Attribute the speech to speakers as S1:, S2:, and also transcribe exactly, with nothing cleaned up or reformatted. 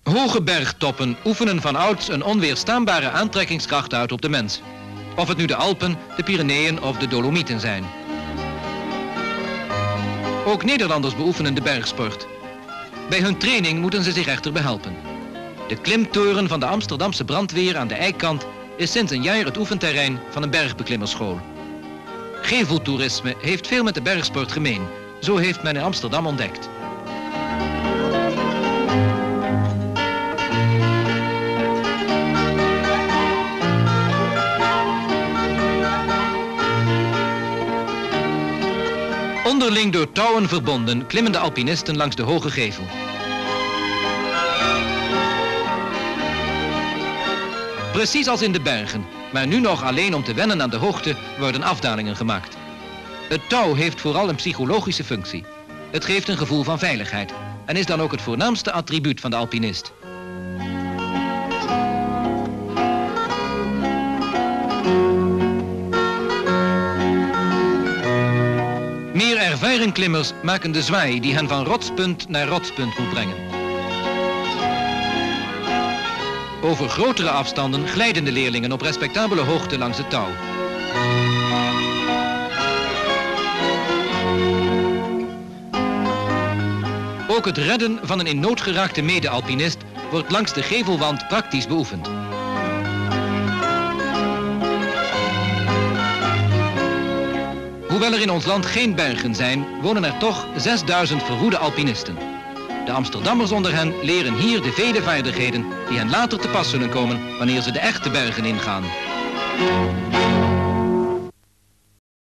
S1: Hoge bergtoppen oefenen van ouds een onweerstaanbare aantrekkingskracht uit op de mens. Of het nu de Alpen, de Pyreneeën of de Dolomieten zijn. Ook Nederlanders beoefenen de bergsport. Bij hun training moeten ze zich echter behelpen. De klimtoren van de Amsterdamse brandweer aan de Eikant is sinds een jaar het oefenterrein van een bergbeklimmerschool. Geveltoerisme heeft veel met de bergsport gemeen. Zo heeft men in Amsterdam ontdekt. Onderling door touwen verbonden klimmen de alpinisten langs de hoge gevel. Precies als in de bergen, maar nu nog alleen om te wennen aan de hoogte, worden afdalingen gemaakt. Het touw heeft vooral een psychologische functie. Het geeft een gevoel van veiligheid en is dan ook het voornaamste attribuut van de alpinist. Meer ervaren klimmers maken de zwaai die hen van rotspunt naar rotspunt moet brengen. Over grotere afstanden glijden de leerlingen op respectabele hoogte langs het touw. Ook het redden van een in nood geraakte mede-alpinist wordt langs de gevelwand praktisch beoefend. Hoewel er in ons land geen bergen zijn, wonen er toch zesduizend verwoede alpinisten. De Amsterdammers onder hen leren hier de vele vaardigheden die hen later te pas zullen komen wanneer ze de echte bergen ingaan.